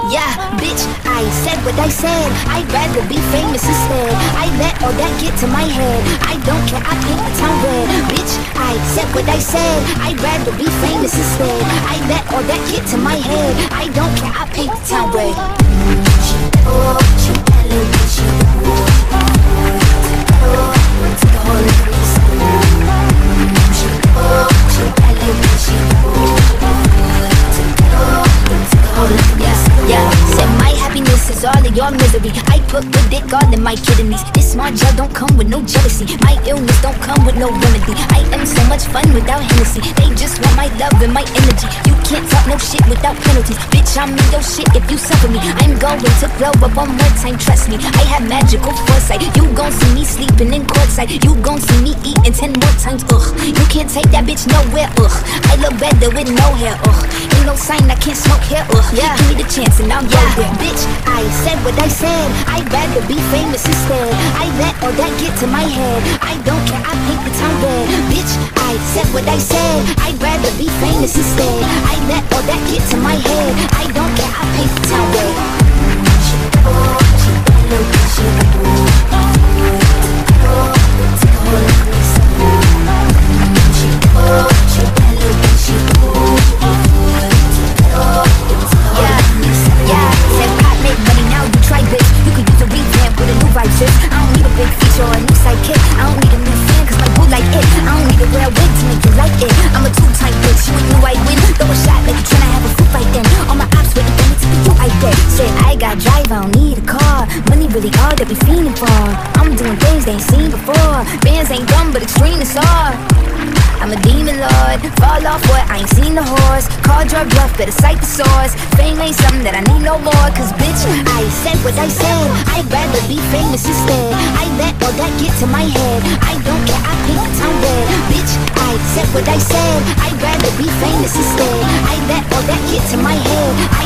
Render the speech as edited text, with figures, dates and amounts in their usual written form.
Yeah, bitch, I said what I said. I'd rather be famous instead. I let all that get to my head. I don't care, I paint the town red. Bitch, I said what I said. I'd rather be famous instead. I let all that get to my head. I don't care, I paint the town red. All of your misery, I put the dick all in my kidneys. This smart gel don't come with no jealousy. My illness don't come with no remedy. I am so much fun without Hennessy. They just want my love and my energy. You can't talk no shit without penalties. Bitch, I'm in your shit if you suffer me. I'm going to blow up one more time, trust me. I have magical foresight. You gon' see me sleeping in courtside. You gon' see me eating 10 more times, ugh. You can't take that bitch nowhere, ugh. I look better with no hair, ugh. Ain't no sign I can't smoke here, ugh. Yeah, give me the chance and I'll go there. Bitch, I said what I said. I'd rather be famous instead. I let all that get to my head. I don't care, I paint the town red. Bitch, I said what I said. I'd rather be famous instead. I let all that get to my head. I don't care, I paint the town red. I don't need a big feature or a new sidekick. I don't need a new fan cause my boo like it. I don't need a rare wig to make you like it. I'm a two-time bitch, you ain't knew I'd win. Throw a shot like you tryna have a foot fight then. All my ops waiting for me to be you, I bet. Said I got drive, I don't need a car. Money really all that we fiending for. I'm doing things they ain't seen before. Bands ain't dumb but extreme is hard. I'm a demon lord, fall off what, I ain't seen the horse. Call drug bluff, better cite the source. Fame ain't something that I need no more. Cause bitch, I said what I said. I'd rather be famous instead. I let all that get to my head. I don't care, I paint the town red. Bitch, I said what I said. I'd rather be famous instead. I let all that get to my head.